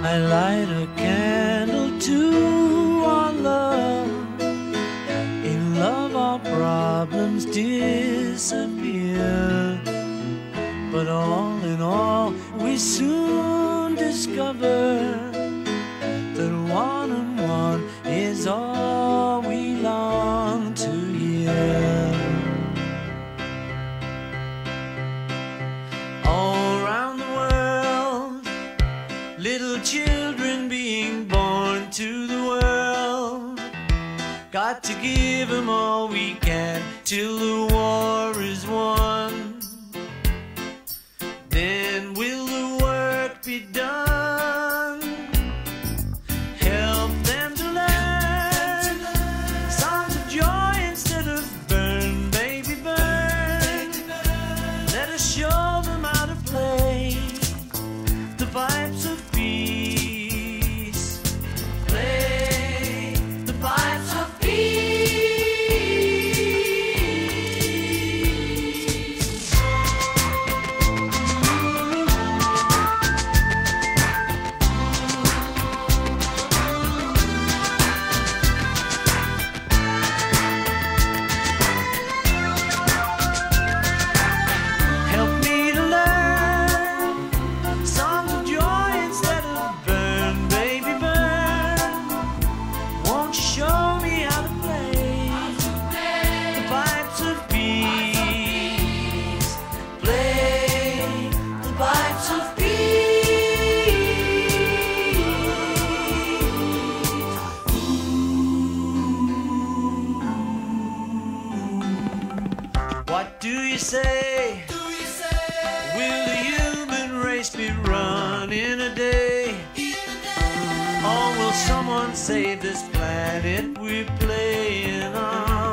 I light a candle to our love. In love our problems disappear. But all in all we soon discover that one and one is all we long to hear. All around the world, little children being born to the world. Got to give them all we can till the war is won. Then will the work be done? Help them to learn songs of joy instead of burn, baby, burn. Let us show them how to play the pipes of peace. Play the pipes of peace. Help me to learn songs of joy instead of burn, baby, burn. Won't you show me how to play the pipes of peace? Play the pipes of peace. What do you say? Will the human race be run in a day? Or will someone save this planet we're playing on?